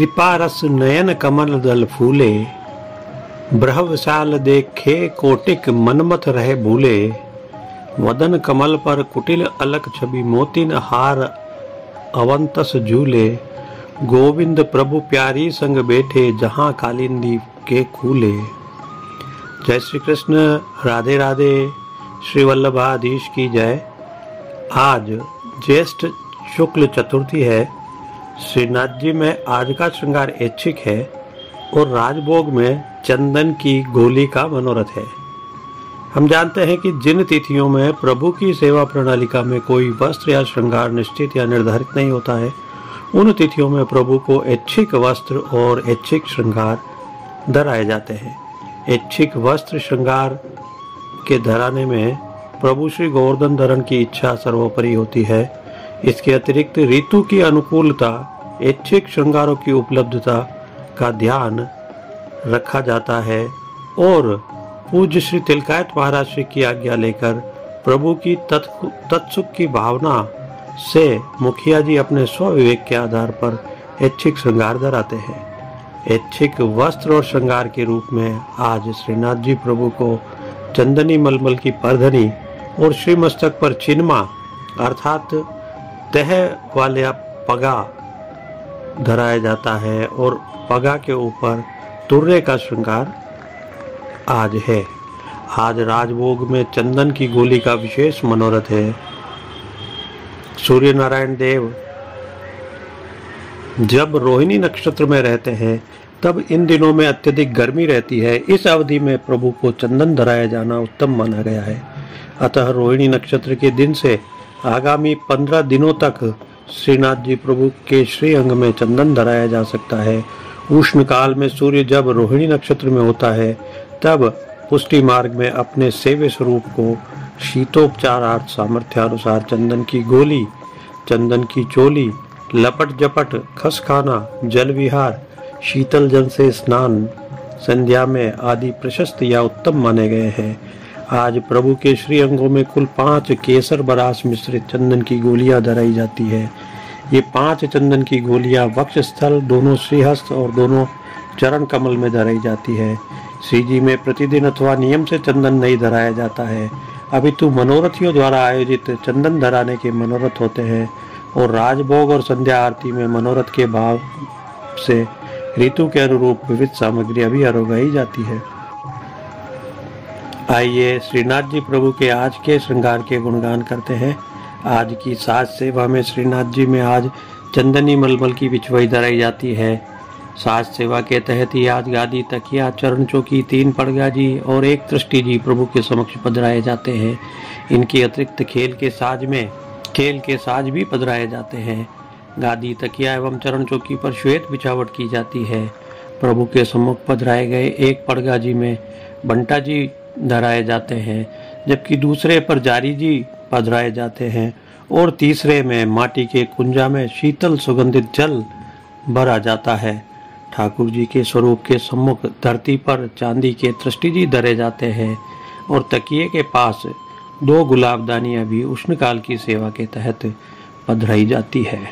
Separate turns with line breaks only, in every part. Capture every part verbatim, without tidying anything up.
कृपा रस नयन कमल दल फूले, ब्रह विशाल देखे कोटिक मनमथ रहे भूले। वदन कमल पर कुटिल अलक छवि मोतिन हार अवंतस झूले। गोविंद प्रभु प्यारी संग बैठे जहां कालिंदी के खूले। जय श्री कृष्ण, राधे राधे, श्री वल्लभाधीश की जय। आज ज्येष्ठ शुक्ल चतुर्थी है। श्रीनाथ जी में आज का श्रृंगार ऐच्छिक है और राजभोग में चंदन की गोली का मनोरथ है। हम जानते हैं कि जिन तिथियों में प्रभु की सेवा प्रणालिका में कोई वस्त्र या श्रृंगार निश्चित या निर्धारित नहीं होता है, उन तिथियों में प्रभु को ऐच्छिक वस्त्र और ऐच्छिक श्रृंगार धराए जाते हैं। ऐच्छिक वस्त्र श्रृंगार के धराने में प्रभु श्री गोवर्धन धरण की इच्छा सर्वोपरि होती है। इसके अतिरिक्त ऋतु की अनुकूलता, ऐच्छिक श्रृंगारों की उपलब्धता का ध्यान रखा जाता है और पूज्य श्री तिलकायत महाराज श्री की आज्ञा लेकर प्रभु की तत्सुख की भावना से मुखिया जी अपने स्वविवेक के आधार पर ऐच्छिक श्रृंगार धराते हैं। ऐच्छिक वस्त्र और श्रृंगार के रूप में आज श्रीनाथ जी प्रभु को चंदनी मलमल की परधनी और श्री मस्तक पर चिन्मा अर्थात तह वाले पगा धराया जाता है और पगा के ऊपर तुर्रे का श्रृंगार आज है। आज राजभोग में चंदन की गोली का विशेष मनोरथ है। सूर्य नारायण देव जब रोहिणी नक्षत्र में रहते हैं तब इन दिनों में अत्यधिक गर्मी रहती है। इस अवधि में प्रभु को चंदन धराया जाना उत्तम माना गया है। अतः रोहिणी नक्षत्र के दिन से आगामी पंद्रह दिनों तक श्रीनाथ जी प्रभु के श्री अंग में चंदन धराया जा सकता है। उष्ण काल में सूर्य जब रोहिणी नक्षत्र में होता है तब पुष्टि मार्ग में अपने सेव्य स्वरूप को शीतोपचारार्थ सामर्थ्यानुसार चंदन की गोली, चंदन की चोली, लपट जपट, खस खाना, जल विहार, शीतल जल से स्नान संध्या में आदि प्रशस्त या उत्तम माने गए हैं। आज प्रभु के श्री अंगों में कुल पांच केसर बरास मिश्रित चंदन की गोलियां धराई जाती है। ये पांच चंदन की गोलियां वक्ष स्थल, दोनों श्रीहस्त और दोनों चरण कमल में धराई जाती है। श्री जी में प्रतिदिन अथवा नियम से चंदन नहीं धराया जाता है, अपितु मनोरथियों द्वारा आयोजित चंदन धराने के मनोरथ होते हैं और राजभोग और संध्या आरती में मनोरथ के भाव से ऋतु के अनुरूप विविध सामग्री अभी आरोगाई जाती है। आइए श्रीनाथ जी प्रभु के आज के श्रृंगार के गुणगान करते हैं। आज की साज सेवा में श्रीनाथ जी में आज चंदनी मलमल की बिछवाई धराई जाती है। साज सेवा के तहत ही आज गादी, तकिया, चरण चौकी, तीन पड़गा जी और एक दृष्टि जी प्रभु के समक्ष पधराए जाते हैं। इनके अतिरिक्त खेल के साज में खेल के साज भी पधराए जाते हैं। गादी, तकिया एवं चरण चौकी पर श्वेत बिछावट की जाती है। प्रभु के सम्मुख पधराए गए एक पड़गा जी में बंटा जी धराए जाते हैं, जबकि दूसरे पर जारी जी पधराए जाते हैं और तीसरे में माटी के कुंजा में शीतल सुगंधित जल भरा जाता है। ठाकुर जी के स्वरूप के सम्मुख धरती पर चांदी के दृष्टि जी धरे जाते हैं और तकिए के पास दो गुलाबदानियां भी उष्णकाल की सेवा के तहत पधराई जाती है।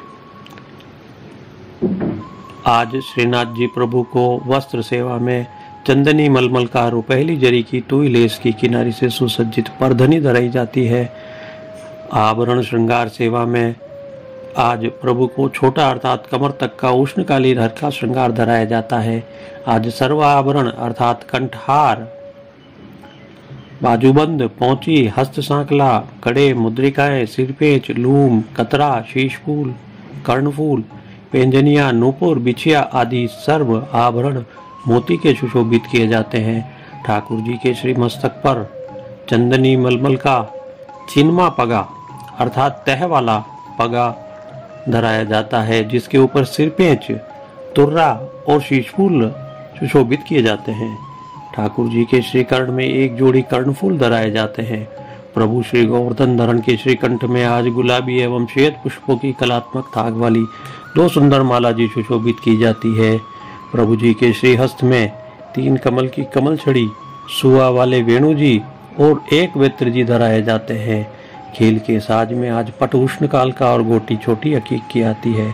आज श्रीनाथ जी प्रभु को वस्त्र सेवा में चंदनी मलमल का रुपहली जरी की टूई लेस की किनारी से सुसज्जित परधनी धराई जाती है। आभरण श्रृंगार सेवा में आज प्रभु को छोटा अर्थात कमर तक का उष्णकालीन हल्का श्रृंगार धराया जाता है। आज सर्व आभरण अर्थात कंठहार, बाजूबंद, पौंची, हस्त सांकला, कड़े, मुद्रिकाएं, सिरपेच, लूम, कतरा, शीशफूल, कर्णफूल, पेंजनिया, नूपुर, बिछिया आदि सर्व आभरण मोती के सुशोभित किए जाते हैं। ठाकुर जी के श्री मस्तक पर चंदनी मलमल का चिन्मा पगा अर्थात तह वाला पगा धराया जाता है, जिसके ऊपर सिरपेंच, तुर्रा और शीशफूल सुशोभित किए जाते हैं। ठाकुर जी के श्री कर्ण में एक जोड़ी कर्णफूल धराए जाते हैं। प्रभु श्री गोवर्धन धरण के श्री कंठ में आज गुलाबी एवं श्वेत पुष्पों की कलात्मक थाग वाली दो सुंदर माला जी सुशोभित की जाती है। प्रभु जी के श्री हस्त में तीन कमल की कमल छड़ी, सुआ वाले वेणु जी और एक वेत्र जी धराए जाते हैं। खेल के साज में आज पट उष्ण काल का और गोटी छोटी अकीक की आती है।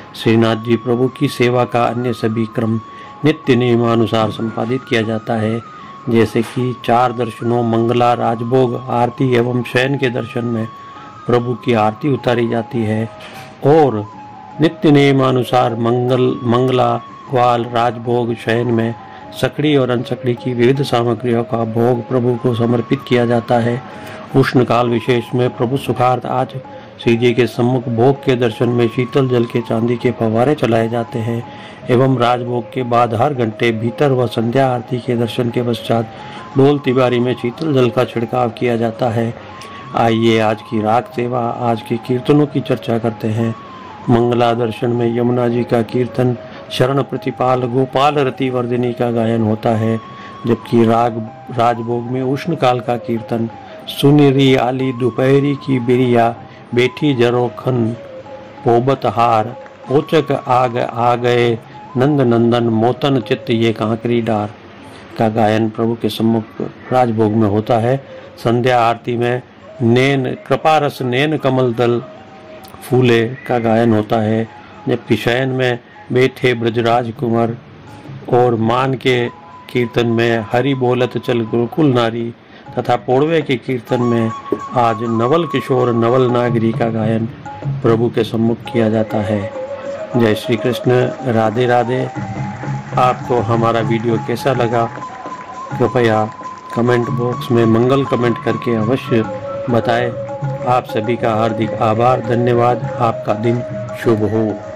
श्रीनाथ जी प्रभु की सेवा का अन्य सभी क्रम नित्य नियमानुसार संपादित किया जाता है, जैसे कि चार दर्शनों मंगला, राजभोग, आरती एवं शयन के दर्शन में प्रभु की आरती उतारी जाती है और नित्य नियमानुसार मंगल मंगला, ग्वाल, राजभोग, शयन में सकड़ी और अनसकड़ी की विविध सामग्रियों का भोग प्रभु को समर्पित किया जाता है। उष्ण काल विशेष में प्रभु सुखार्थ आज श्री जी के सम्मुख भोग के दर्शन में शीतल जल के चांदी के फव्वारे चलाए जाते हैं एवं राजभोग के बाद हर घंटे भीतर व संध्या आरती के दर्शन के पश्चात डोल तिवारी में शीतल जल का छिड़काव किया जाता है। आइए आज की राग सेवा, आज के कीर्तनों की चर्चा करते हैं। मंगला दर्शन में यमुना जी का कीर्तन, शरण प्रतिपाल गोपाल रति वर्धिनी का गायन होता है, जबकि राग राजभोग में उष्ण काल का कीर्तन, सुनिरी आली दोपहरी की बिरिया, बैठी जरोखन पोबत हार, ओचक आग आ गए नंद नंदन, मोतन चित्त ये कांकरी डार का गायन प्रभु के सम्मुख राजभोग में होता है। संध्या आरती में नैन कृपारस नैन कमल दल फूले का गायन होता है, जबकि शयन में बैठे ब्रजराज कुंवर और मान के कीर्तन में हरि बोलत चल गुरुकुल नारी तथा पोड़वे के कीर्तन में आज नवल किशोर नवल नागरी का गायन प्रभु के सम्मुख किया जाता है। जय श्री कृष्ण, राधे राधे। आपको हमारा वीडियो कैसा लगा कृपया कमेंट बॉक्स में मंगल कमेंट करके अवश्य बताएं। आप सभी का हार्दिक आभार, धन्यवाद। आपका दिन शुभ हो।